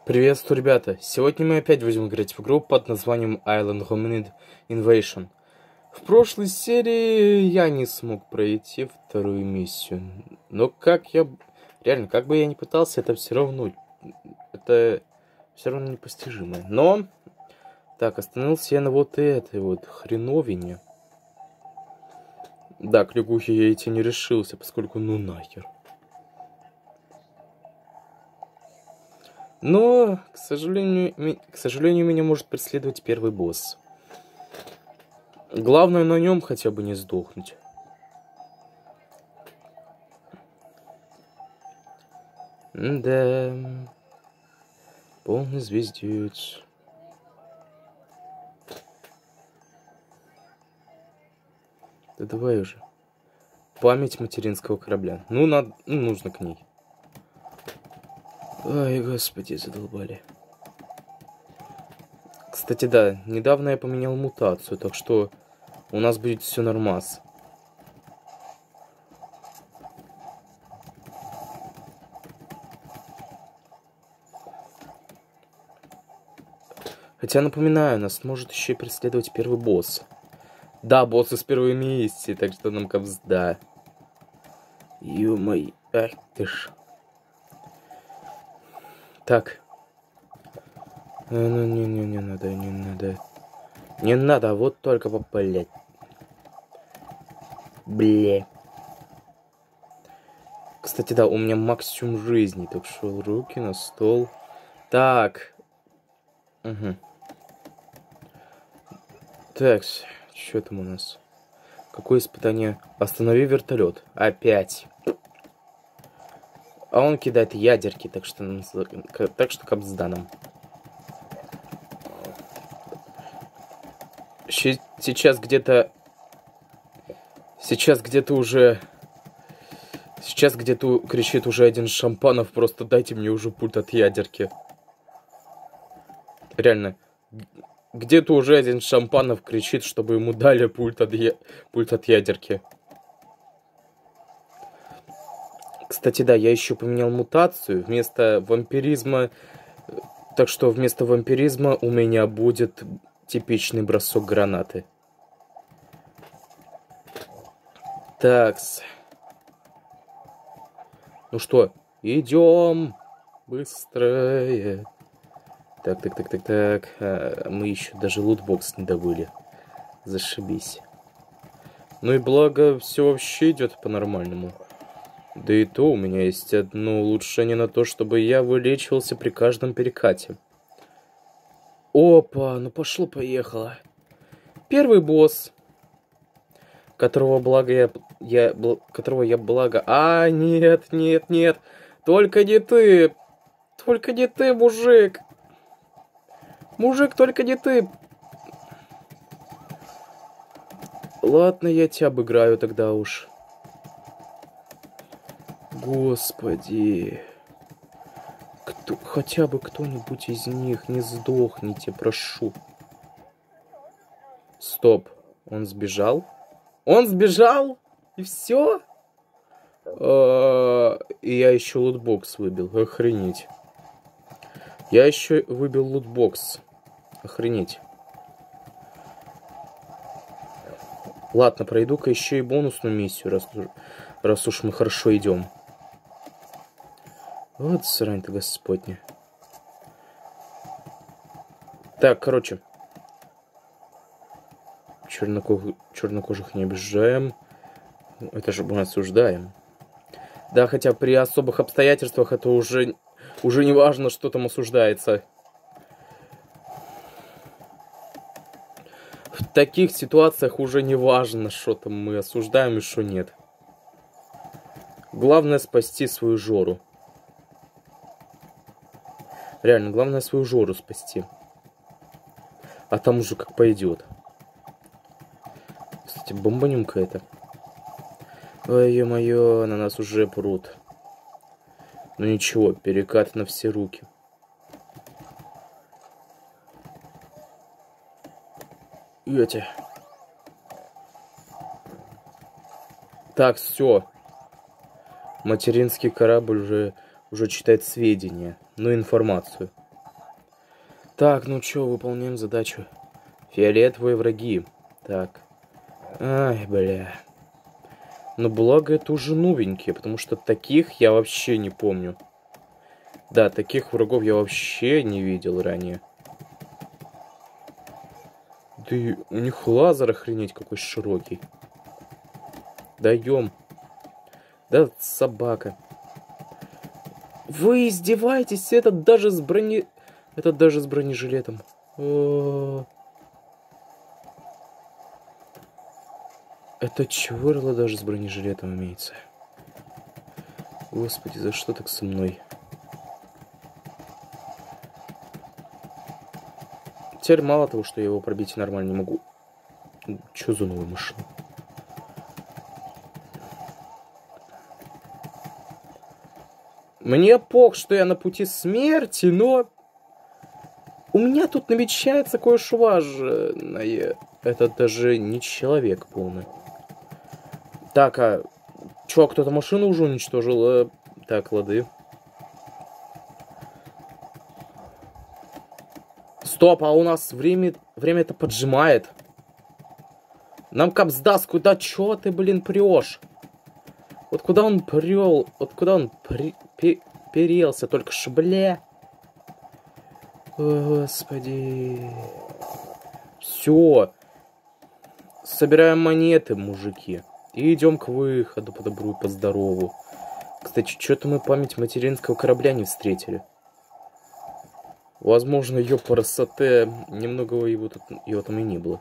Приветствую, ребята! Сегодня мы опять будем играть в игру под названием Island Hominid Invasion. В прошлой серии я не смог пройти вторую миссию. Но реально, как бы я ни пытался, это все равно непостижимо. Но, так, остановился я на вот этой вот хреновине. Да, к лягухе я идти не решился, поскольку ну нахер. Но, к сожалению, меня может преследовать первый босс. Главное на нем хотя бы не сдохнуть. Да, полный звездец. Да давай уже. Память материнского корабля. Нужно к ней. Ой, господи, задолбали. Кстати, да, недавно я поменял мутацию, так что у нас будет все нормас. Хотя, напоминаю, нас может еще и преследовать первый босс. Да, босс из первой миссии, так что нам капзда. Ё-моё, ах ты ж. Так. Ну, не надо, не надо. Не надо, вот только попалять. Бле. Кстати, да, у меня максимум жизни, так что руки на стол. Так. Угу. Так, что там у нас? Какое испытание? Останови вертолет. Опять. А он кидает ядерки, так что капзда нам. Сейчас где-то кричит уже один Шампанов, просто дайте мне уже пульт от ядерки. Реально. Где-то уже один Шампанов кричит, чтобы ему дали пульт от ядерки. Кстати, да, я еще поменял мутацию. Вместо вампиризма... Так что вместо вампиризма у меня будет типичный бросок гранаты. Такс. Ну что, идем быстрее. Так. Мы еще даже лутбокс не добыли. Зашибись. Ну и благо, все вообще идет по-нормальному. Да и то у меня есть одно улучшение на то, чтобы я вылечивался при каждом перекате. Опа, ну пошло-поехало. Первый босс. Которого я благо... А, нет. Только не ты. Только не ты, мужик. Мужик, только не ты. Ладно, я тебя обыграю тогда уж. Господи. Хотя бы кто-нибудь из них, не сдохните, прошу. Стоп. Он сбежал? Он сбежал? И все? И я еще лутбокс выбил. Охренеть. Я еще выбил лутбокс. Охренеть. Ладно, пройду-ка еще и бонусную миссию, раз уж мы хорошо идем. Вот срань-то господня. Так, короче. Чернокожих не обижаем. Это же мы осуждаем. Да, хотя при особых обстоятельствах это уже не важно, что там осуждается. В таких ситуациях уже не важно, что там мы осуждаем и что нет. Главное спасти свою Жору. Реально, главное свою Жору спасти. А там уже как пойдет. Кстати, бомбанем-ка это. Ой, ё-моё, на нас уже прут. Ну ничего, перекат на все руки. Так, все. Материнский корабль уже читает сведения, ну информацию. Так, ну чё, выполняем задачу. Фиолетовые враги. Так. Ай, бля. Но благо это уже новенькие, потому что таких я вообще не помню. Да, таких врагов я вообще не видел ранее. Да и у них лазер, охренеть, какой широкий. Даем. Да, собака. Вы издеваетесь? Это даже с бронежилетом. Это чвырло даже с бронежилетом имеется. Господи, за что так со мной? Теперь мало того, что я его пробить нормально не могу. Чё за новая машина? Мне пох, что я на пути смерти, но... У меня тут намечается кое-что важное. Это даже не человек полный. Так, а... Чё, кто-то машину уже уничтожил? Так, лады. Стоп, а у нас время-то поджимает. Нам капсдас, куда чё ты, блин, прёшь? Вот куда он прёл? Вот куда он перелся? Только что, бля. О, господи. Все. Собираем монеты, мужики. И идем к выходу по добру и по здорову. Кстати, что-то мы память материнского корабля не встретили. Возможно, ее по красоте немного его там и не было.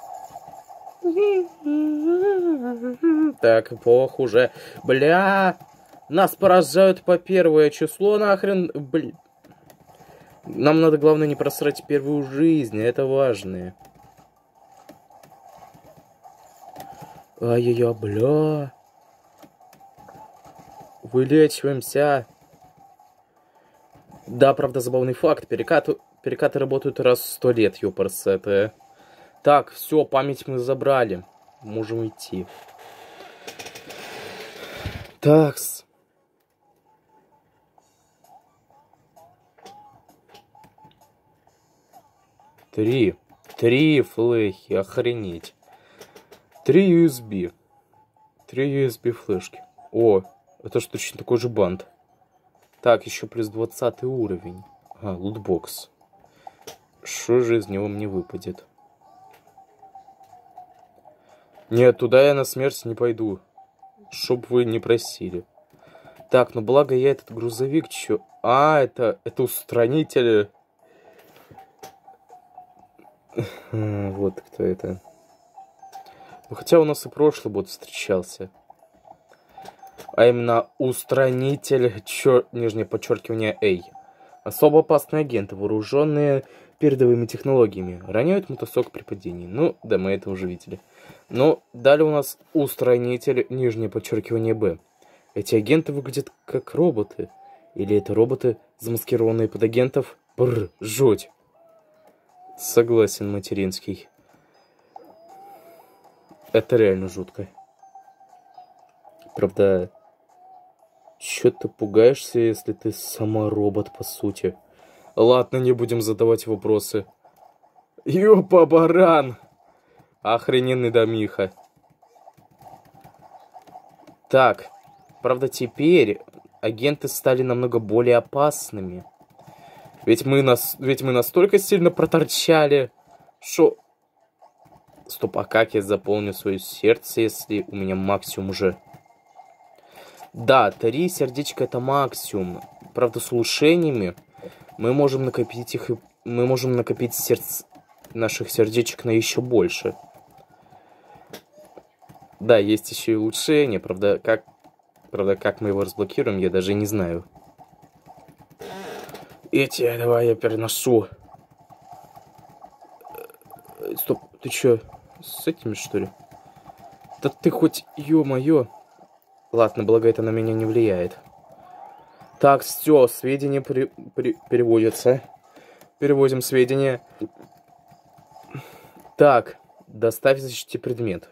Так, плохо уже. Бля! Нас поражают по первое число, нахрен. Бля. Нам надо, главное, не просрать первую жизнь, это важное. Ай-яй-яй, бля. Вылечиваемся. Да, правда, забавный факт. Перекаты работают раз в 100 лет, ёпарсеты. Так, все, память мы забрали. Можем идти. Такс. Три флехи, охренеть. 3 USB. 3 USB флешки. О, это ж точно такой же бант. Так, еще плюс 20 уровень. А, лутбокс. Что же из него мне выпадет? Нет, туда я на смерть не пойду. Чтоб вы не просили. Так, ну благо я этот грузовик... Чё? А, это устранитель. Вот кто это. Ну, хотя у нас и прошлый бот встречался. А именно устранитель, нижнее подчеркивание A. Особо опасные агенты, вооруженные передовыми технологиями, роняют мотосок при падении. Ну, да, мы это уже видели. Но далее у нас устранитель, нижнее подчеркивание B. Эти агенты выглядят как роботы. Или это роботы, замаскированные под агентов? Бррр, жуть. Согласен, материнский. Это реально жутко. Правда, чё ты пугаешься, если ты сама робот, по сути? Ладно, не будем задавать вопросы. Ёпа, баран! Охрененный домиха. Так, правда, теперь агенты стали намного более опасными. Ведь мы настолько сильно проторчали, что... Стоп, а как я заполню свое сердце, если у меня максимум уже... Да, 3 сердечка это максимум. Правда, с улучшениями мы можем накопить их... Мы можем накопить наших сердечек на еще больше. Да, есть еще и улучшение. Правда, как мы его разблокируем, я даже не знаю. Давай я переношу. Стоп, ты чё, с этими, что ли? Да ты хоть, ё-моё. Ладно, благо это на меня не влияет. Так, все, сведения переводятся. Переводим сведения. Так, доставь защити предмет.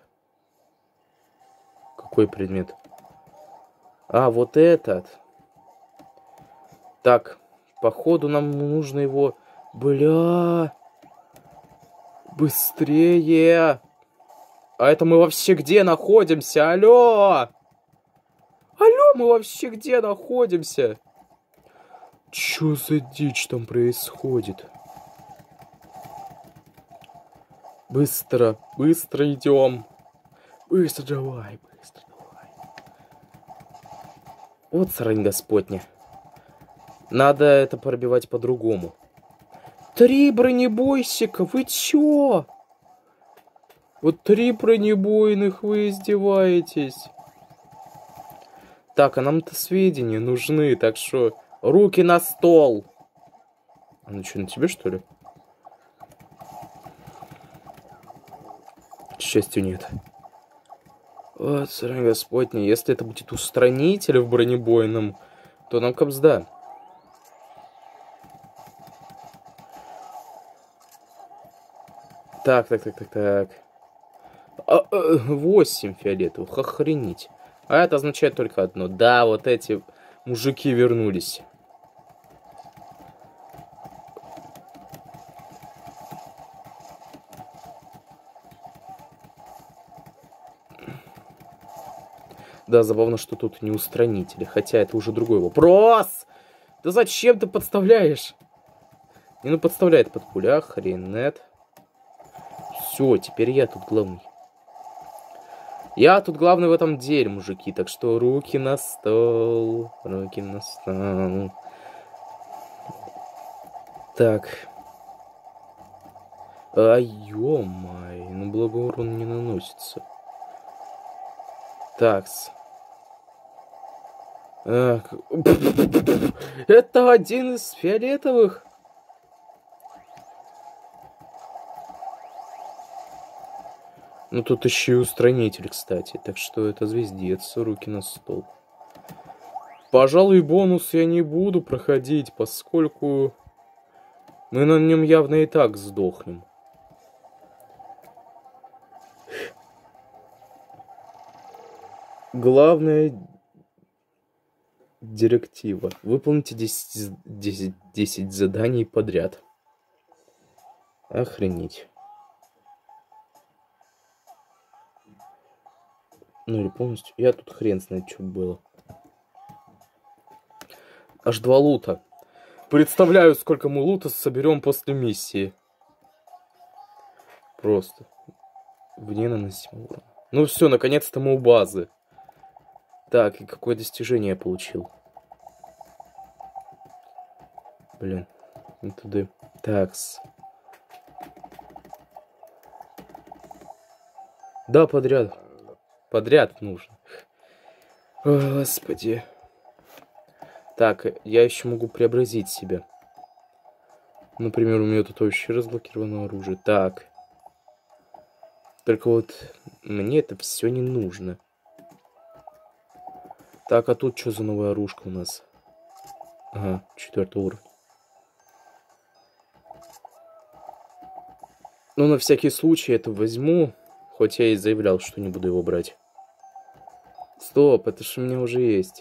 Какой предмет? А, вот этот. Так, походу нам нужно его Бля. Быстрее. А это мы вообще где находимся? Алло. Алло, мы вообще где находимся? Чё за дичь там происходит? Быстро, быстро идем. Быстро давай, быстро давай. Вот срань господня. Надо это пробивать по-другому. 3 бронебойщика, вы чё? Вот 3 бронебойных, вы издеваетесь. Так, а нам-то сведения нужны, так что руки на стол. А ну что, на тебе, что ли? К счастью, нет. Вот, срань господня, если это будет устранитель в бронебойном, то нам капсда. Так. 8 фиолетовых, охренеть. А это означает только одно. Да, вот эти мужики вернулись. Да, забавно, что тут не устранители. Хотя это уже другой вопрос. Да зачем ты подставляешь? Не, ну подставляет под пуля, хренет. Все, теперь я тут главный. Я тут главный в этом деле, мужики. Так что руки на стол. Руки на стол. Так. А, ё-май. Ну, благо урон не наносится. Такс. Это один из фиолетовых. Ну, тут еще и устранитель, кстати. Так что это звездец. Руки на стол. Пожалуй, бонус я не буду проходить, поскольку мы на нем явно и так сдохнем. Главная директива. Выполните 10 заданий подряд. Охренеть. Ну или полностью. Я тут хрен знает, что было. Аж 2 лута. Представляю, сколько мы лута соберем после миссии. Просто. Вне наносимого урона. Ну все, наконец-то мы у базы. Так, и какое достижение я получил? Блин. Не туда. Такс. Да, подряд. Подряд нужно. О, Господи. Так, я еще могу преобразить себя. Например, у меня тут вообще разблокировано оружие. Так. Только вот мне это все не нужно. Так, а тут что за новая оружка у нас? Ага, 4 уровень. Ну, на всякий случай это возьму. Хоть я и заявлял, что не буду его брать. Стоп, это же у меня уже есть.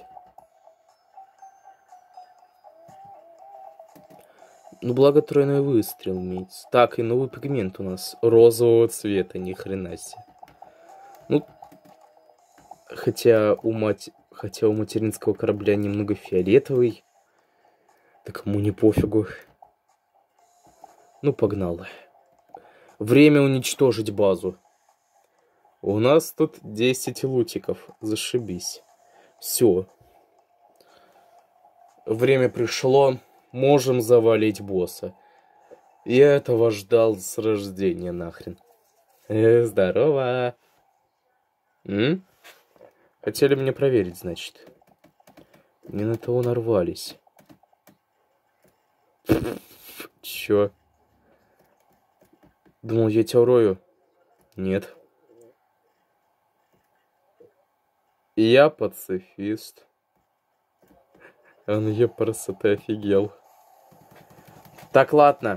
Ну, благо тройной выстрел имеется. Так, и новый пигмент у нас розового цвета, ни хрена себе. Ну, хотя у материнского корабля немного фиолетовый. Да кому не пофигу. Ну, погнал. Время уничтожить базу. У нас тут 10 лутиков. Зашибись. Все. Время пришло. Можем завалить босса. Я этого ждал с рождения нахрен. Здорово. Хотели меня проверить, значит. Не на того нарвались. Чё? Думал, я тебя урою? Нет. Я пацифист. А ну епарса, ты офигел. Так, ладно.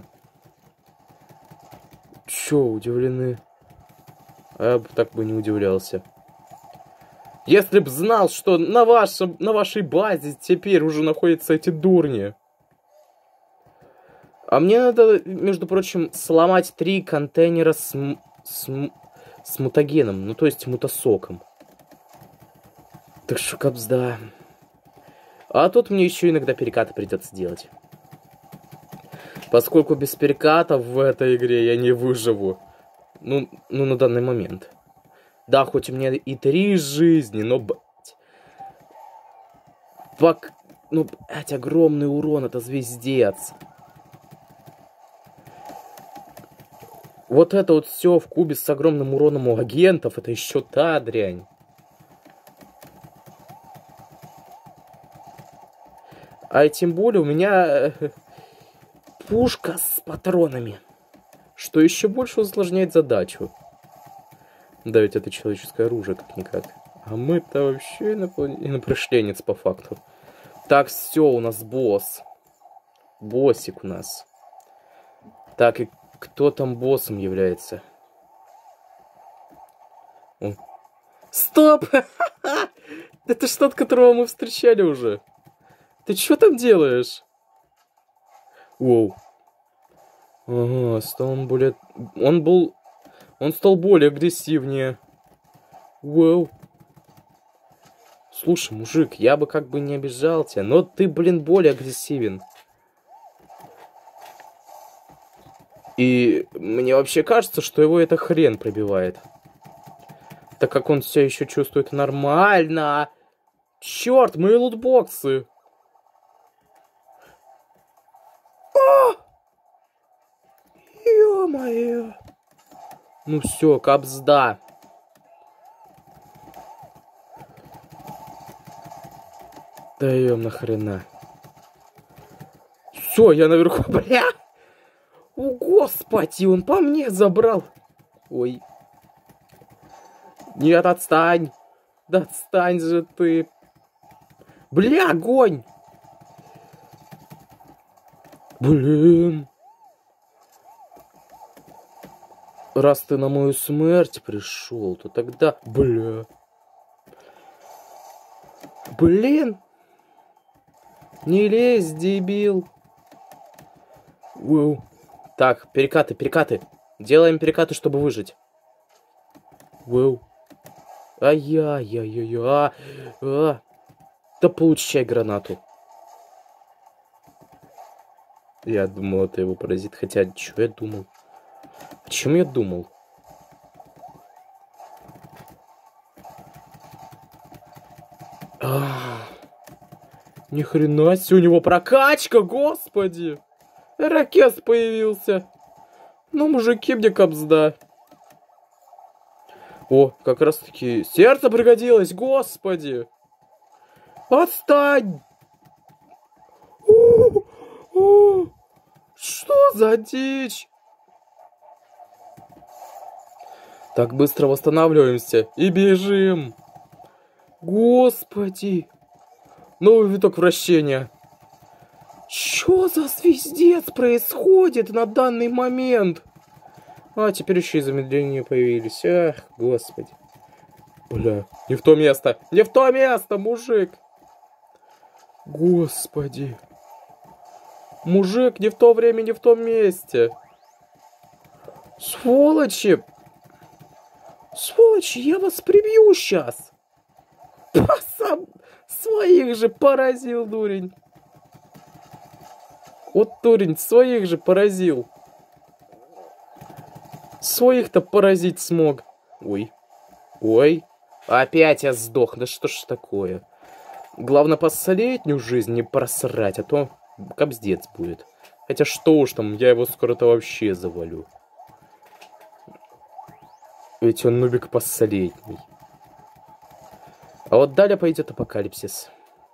Чё, удивлены? А я бы так бы не удивлялся. Если б знал, что на вашей базе теперь уже находятся эти дурни. А мне надо, между прочим, сломать 3 контейнера с мутагеном. Ну, то есть мутасоком. Так что капсда. А тут мне еще иногда перекаты придется делать. Поскольку без перекатов в этой игре я не выживу. Ну, на данный момент. Да, хоть у меня и 3 жизни, но, блять. Ну, блять, огромный урон, это звездец. Вот это вот все в кубе с огромным уроном у агентов, это еще та дрянь. А тем более у меня пушка с патронами. Что еще больше усложняет задачу. Да ведь это человеческое оружие, как-никак. А мы-то вообще инопришленец по факту. Так, все, у нас босс. Боссик у нас. Так, и кто там боссом является? О. Стоп! Это что-то, которого мы встречали уже. Ты что там делаешь? Воу. Ага, стал он более... Он стал более агрессивнее. Воу. Слушай, мужик, я бы как бы не обижал тебя, но ты, блин, более агрессивен. И мне вообще кажется, что его это хрен пробивает. Так как он все еще чувствует нормально. Черт, мои лутбоксы. Ё-моё. Ну все, капсда. Даем нахрена. Все, я наверху, бля. О, господи, он по мне забрал. Ой. Нет, отстань. Да отстань же ты. Бля, огонь. Блин. Раз ты на мою смерть пришел, то тогда... Бля. Блин. Не лезь, дебил. Воу. Так, перекаты. Делаем перекаты, чтобы выжить. Воу. Ай-яй-яй-яй-яй. Да получай гранату. Я думал, это его поразит. Хотя, что я думал? О чем я думал? Ни хрена себе, у него прокачка, господи! Ракес появился. Ну, мужики, мне капсда. О, как раз таки сердце пригодилось, господи! Отстань! Что за дичь? Так, быстро восстанавливаемся и бежим. Господи! Новый виток вращения. Что за звездец происходит на данный момент? А, теперь еще и замедления появились. Ах, господи. Бля, не в то место. Не в то место, мужик. Господи. Мужик, не в то время, не в том месте. Сволочи. Сволочи, я вас прибью сейчас. Сам своих же поразил, дурень. Вот дурень, своих же поразил. Своих-то поразить смог. Ой. Ой. Опять я сдох. Да что ж такое? Главное, последнюю жизнь не просрать, а то капздец будет. Хотя что уж там, я его скоро-то вообще завалю. Ведь он нубик последний. А вот далее пойдет апокалипсис.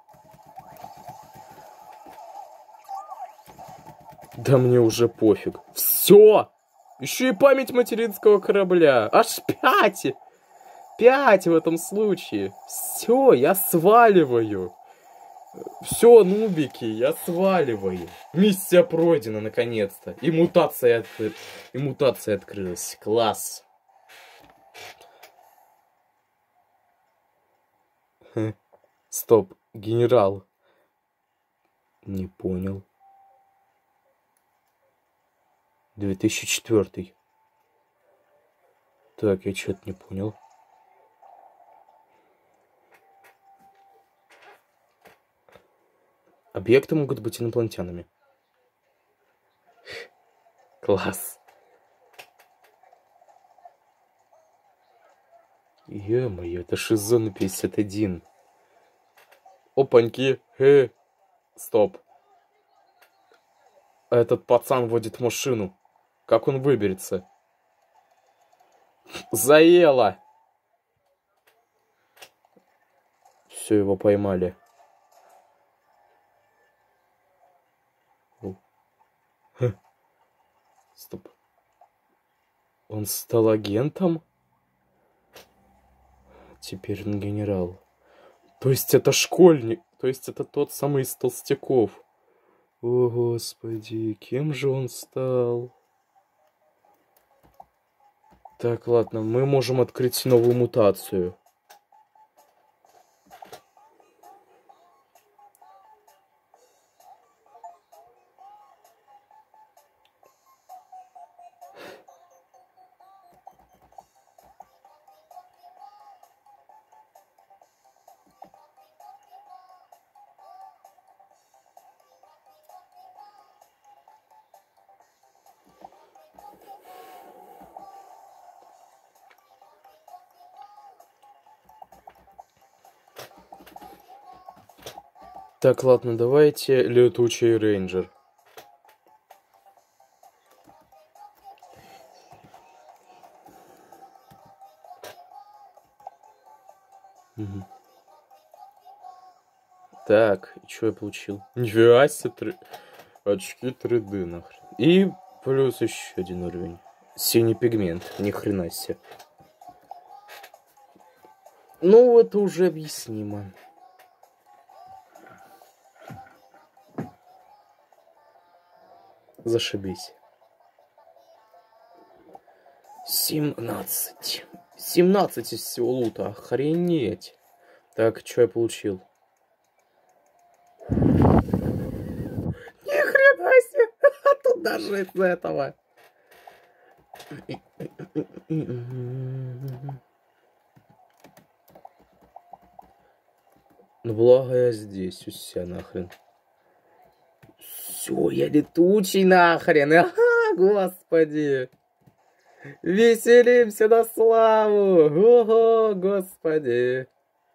Да мне уже пофиг. Все! Еще и память материнского корабля. Аж 5! 5 в этом случае. Все, я сваливаю. Все, нубики, я сваливаю. Миссия пройдена наконец-то. И мутация открылась. Класс. Стоп, генерал. Не понял. 2004. Так, я что-то не понял. Объекты могут быть инопланетянами. Класс. Ё-моё, это Шизона 51. Опаньки. Стоп. Этот пацан водит машину. Как он выберется? Заело. Все, его поймали. Стоп. Он стал агентом? Теперь он генерал. То есть это школьник. То есть это тот самый из толстяков. О, Господи, кем же он стал? Так, ладно, мы можем открыть новую мутацию. Так, ладно, давайте летучий рейнджер. Угу. Так, и что я получил? Нифига себе, очки 3D нахрен. И плюс еще один уровень. Синий пигмент, ни хрена себе. Ну, это уже объяснимо. Зашибись. 17. 17 из всего лута. Охренеть. Так, что я получил? Ни хрена себе. А тут даже из этого. Ну, благо я здесь у себя нахрен. Все, я летучий нахрен. Ага, Господи. Веселимся на славу. Ого, Господи.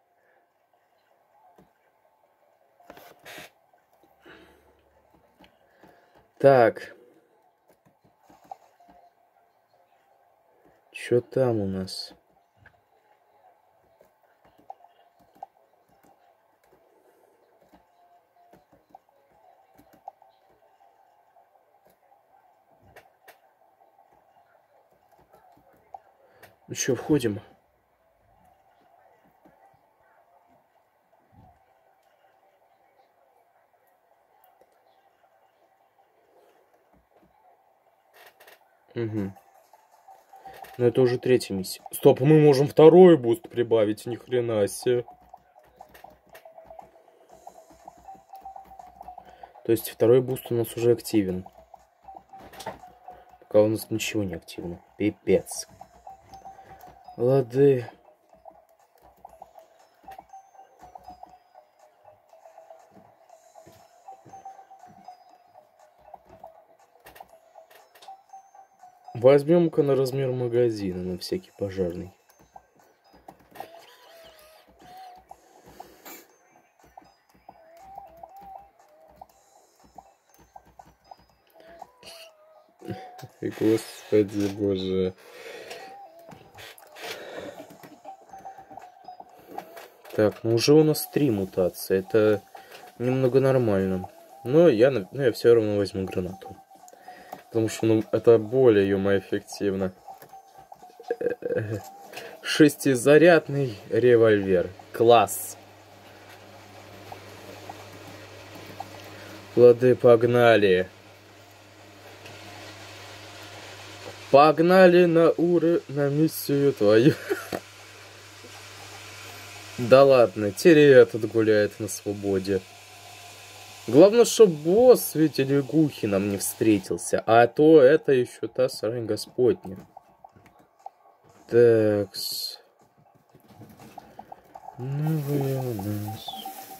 Так. Что там у нас? Ну что, входим? Угу. Но это уже третья миссия. Стоп, мы можем второй буст прибавить, ни хрена себе. То есть второй буст у нас уже активен. Пока у нас ничего не активно. Пипец. Лады. Возьмем-ка на размер магазина, на всякий пожарный. Господи боже. Так, ну уже у нас 3 мутации. Это немного нормально. Но я все равно возьму гранату. Потому что это более, эффективно. Шестизарядный револьвер. Класс. Лады, погнали. Погнали на миссию твою. Да ладно, теперь этот гуляет на свободе. Главное, чтобы босс в виде лягухи нам не встретился. А то это еще та срань господня. Такс. Новые у нас.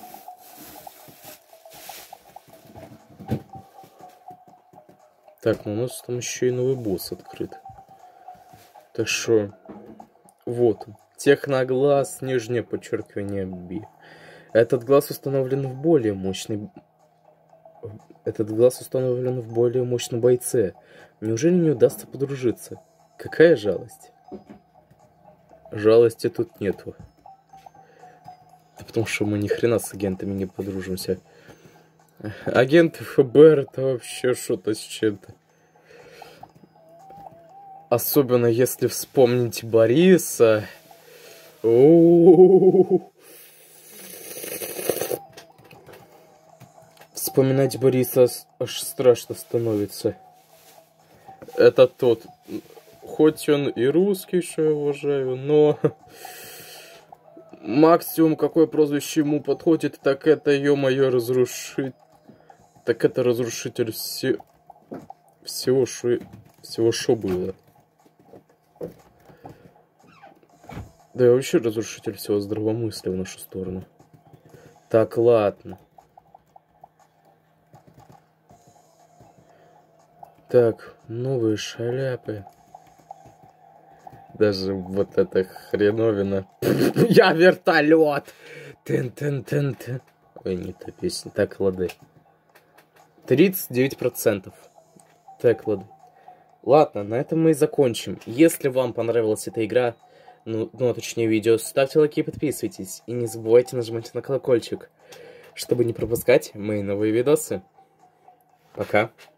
Так, ну у нас там еще и новый босс открыт. Так что, вот он. Техноглаз, нижнее подчеркивание B. Этот глаз установлен в более мощном бойце. Неужели не удастся подружиться? Какая жалость? Жалости тут нету. Да потому что мы ни хрена с агентами не подружимся. Агенты ФБР это вообще что-то с чем-то. Особенно если вспомнить Бориса. Вспоминать Бориса аж страшно становится. Это тот. Хоть он и русский, что я уважаю, но максимум, какое прозвище ему подходит, так это, ё-моё, разрушитель. Так это разрушитель всего, что было. Да и вообще разрушитель всего здравомыслия в нашу сторону. Так, ладно. Так, новые шляпы. Даже вот эта хреновина. Я вертолет! Тын-тын-тын-тын. Ой, не та песня. Так, лады. 39%. Так, лады. Ладно, на этом мы и закончим. Если вам понравилась эта игра, ну точнее видео, ставьте лайки и подписывайтесь. И не забывайте нажимать на колокольчик, чтобы не пропускать мои новые видосы. Пока.